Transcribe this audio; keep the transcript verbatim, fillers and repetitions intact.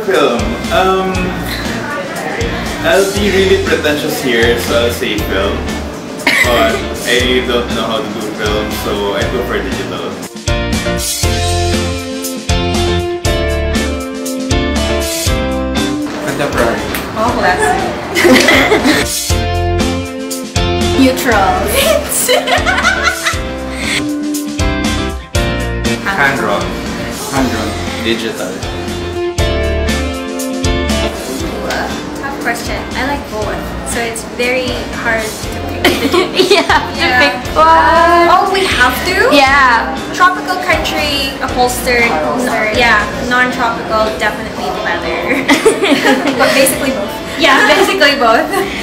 film. Um, I'll be really pretentious here, so I'll say film. But I don't know how to do film, so I go for digital. Contemporary. Oh, classic. Neutral. Hand drawn. Hand drawn. Digital. Tough question. I like both, so it's very hard to pick. Yeah, to Yeah. pick one. Oh, we have to? Yeah. Tropical country, upholstered. Upholstered. Yeah, non-tropical, definitely leather. But basically both. Yeah, basically both.